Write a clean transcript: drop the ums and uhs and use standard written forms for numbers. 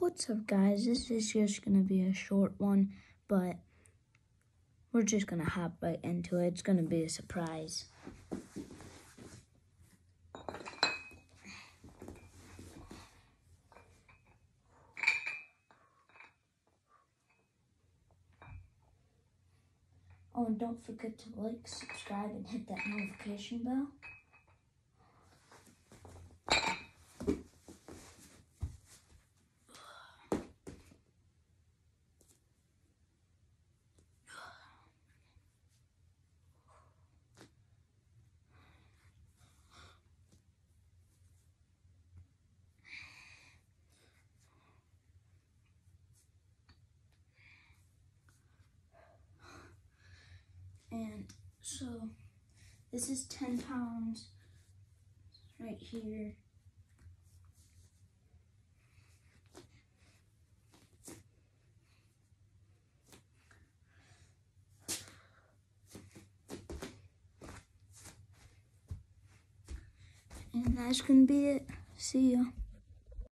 What's up, guys? This is just gonna be a short one, but we're just gonna hop right into it. It's gonna be a surprise. Oh, and don't forget to like, subscribe, and hit that notification bell. And so this is 10 pounds right here. And that's gonna be it. See ya.